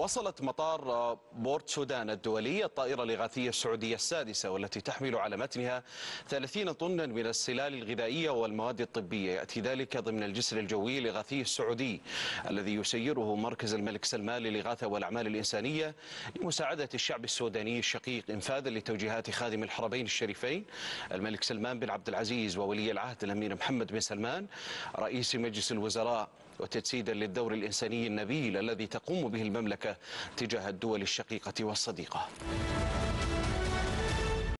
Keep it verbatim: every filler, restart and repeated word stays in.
وصلت مطار بورت سودان الدولي الطائرة الإغاثية السعودية السادسة والتي تحمل على متنها ثلاثين طنا من السلال الغذائية والمواد الطبية. يأتي ذلك ضمن الجسر الجوي الإغاثي السعودي الذي يسيره مركز الملك سلمان للإغاثة والأعمال الإنسانية لمساعدة الشعب السوداني الشقيق إنفاذا لتوجيهات خادم الحرمين الشريفين الملك سلمان بن عبد العزيز وولي العهد الأمير محمد بن سلمان رئيس مجلس الوزراء، وتجسيدا للدور الإنساني النبيل الذي تقوم به المملكة تجاه الدول الشقيقة والصديقة.